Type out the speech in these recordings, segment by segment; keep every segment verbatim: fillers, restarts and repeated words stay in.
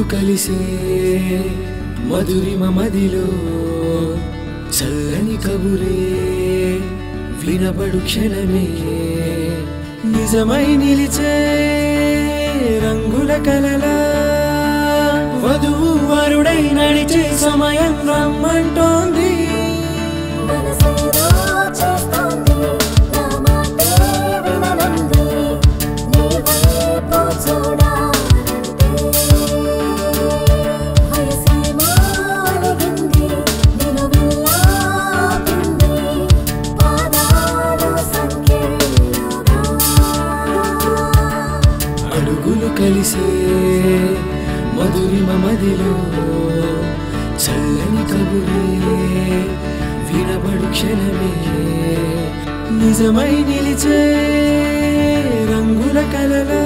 కలిసే మధురిమ మదిలో చల్లని కబురే వినబడు క్షణమే నిజమై నిలిచే రంగుల కలలా వధువు వరుడై నడిచే సమయం రమ్మంటోంది అడుగులు కలిసే మధురిమ మదిలో చల్లని కబురే వినబడు క్షణమే నిజమై నిలిచే రంగుల కలలా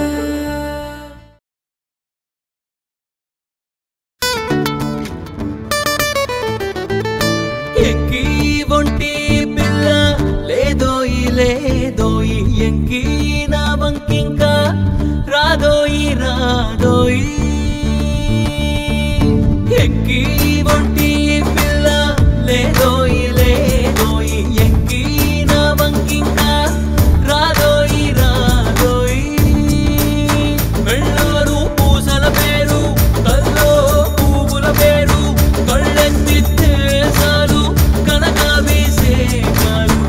ఎంకి ఒంటి పిల్ల లేదోయి లేదోయి ఎంకి నా వంకింకా రాదోయి రాదోయి ఎంకి ఒంటి పిల్ల లేదోయి లేదోయి ఎంకి నా వంకింకా రాదోయి రాదోయి మెళ్ళోరు పూసల పేరు కల్లో పువ్వుల పేరు కళ్ళెత్తితే చాలు కనక వేసే కాలు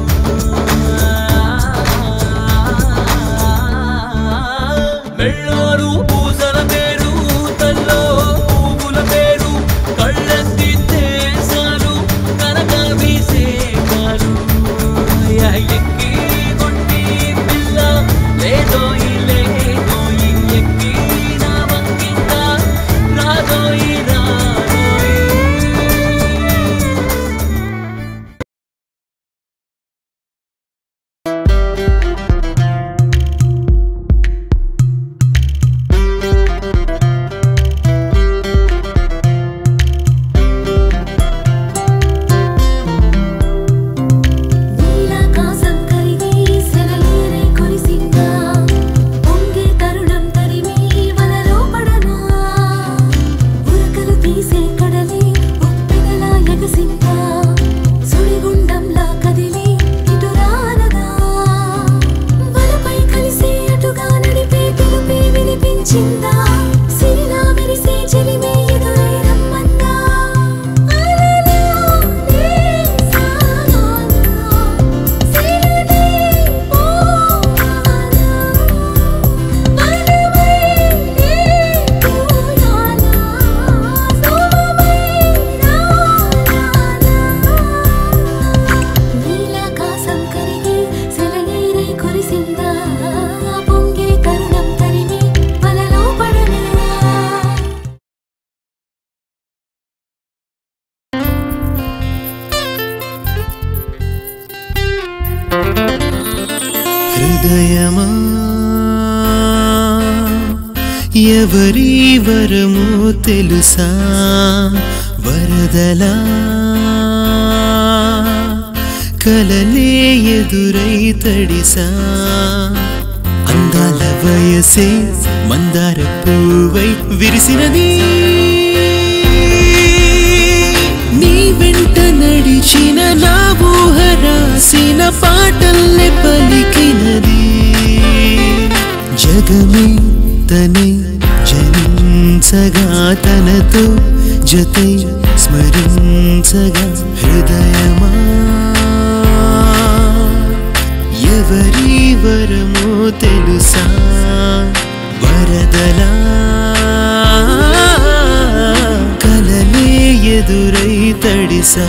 మెళ్ళోరు పూసల పేరు తల్లో పువ్వుల పేరు కళ్ళెత్తితే చాలు కనక వేసే కాలు ఎక్కి కొట్టి పిల్ల లేదోయి లేదోయి ఎక్కి నా వంకింత రాదోయి రాదోయి నీలాకాశం కరిగి సెలయేరై కురిసిందా పొంగే తరుణం తరిమి వలలో పడనా ఉరకలు తీసే కడలి ఉప్పెనలా ఎగసిందా సుడిగుండంలా కదిలి ఇటు రానదా వలపై కలిసే అటుగా నడిపే పిలుపే వినిపించిందా సిరిలా మెరిసే చెలిమే ఎదురై రమ్మన్నా అలలోనే సాగానా సిరినే పోవాలా బలమైనే పోయాలా సోమమై రాయాలా నీలాకాశం కరిగి సెలయేరై కురిసిందా పొంగే తరుణం తరిమి వలలో పడనా హృదయమా ఎవరి వరమో తెలుసా వరదలా కలలే ఎదురై తడిసా అందాల వయసే మందార పువ్వై విరిసినది నీ వెంట నడిచిన నా ఊహ రాసిన పాటల్లే పలికినది జగమే తనై జనించగా తనతో జతై స్మరించగా హృదయమా ఎవరి వరమో తెలుసా వరదలా కలలే ఎదురై తడిసా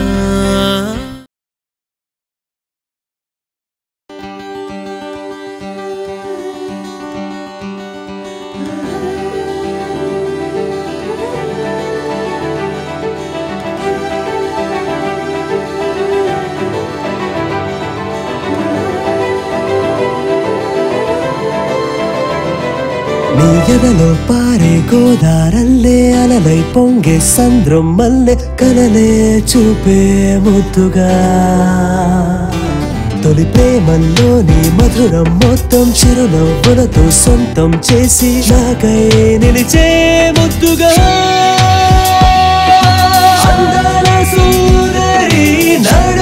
నీ ఎదలో పారే గోదారల్లే అలలై పొంగే సంద్రం మల్లె కలలే చూపే ముద్దుగా తొలి ప్రేమల్లోని మధురం మొత్తం చిరునవ్వులతో సొంతం చేసి నాకై నిలిచే ముద్దుగా అందాల సుందరి నడ